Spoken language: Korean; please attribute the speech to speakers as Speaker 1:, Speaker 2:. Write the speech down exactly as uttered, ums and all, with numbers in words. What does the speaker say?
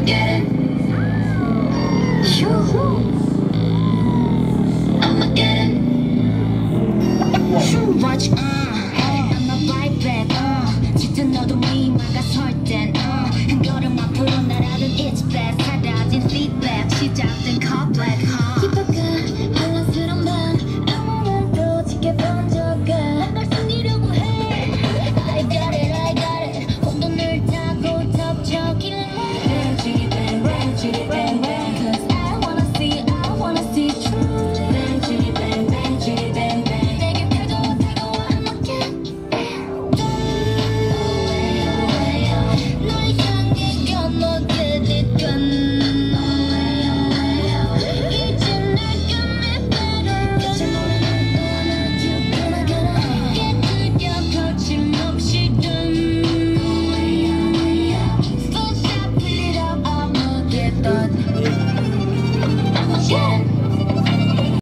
Speaker 1: I'ma get it. Yoo-hoo. I'ma get it. Watch, uh, I'ma vibe back, uh. 짙은 어둠이 막아설 땐, uh.